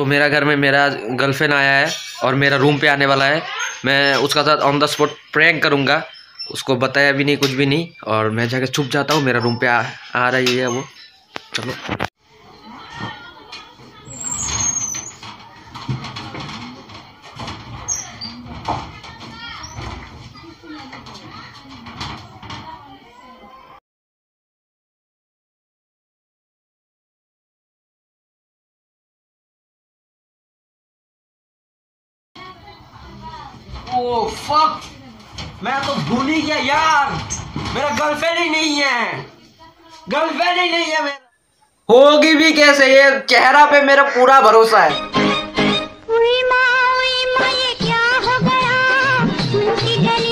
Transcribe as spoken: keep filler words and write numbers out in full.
तो मेरा घर में मेरा गर्लफ्रेंड आया है और मेरा रूम पे आने वाला है। मैं उसका साथ ऑन द स्पॉट प्रैंक करूँगा, उसको बताया भी नहीं, कुछ भी नहीं, और मैं जाके छुप जाता हूँ। मेरा रूम पे आ, आ रही है वो। चलो ओह फक, मैं तो भूल ही गया यार, मेरा गर्लफ्रेंड ही नहीं है, गर्लफ्रेंड ही नहीं है मेरा। होगी भी कैसे, ये चेहरा पे मेरा पूरा भरोसा है। उई माँ, उई माँ, ये क्या हो गया? उनकी गली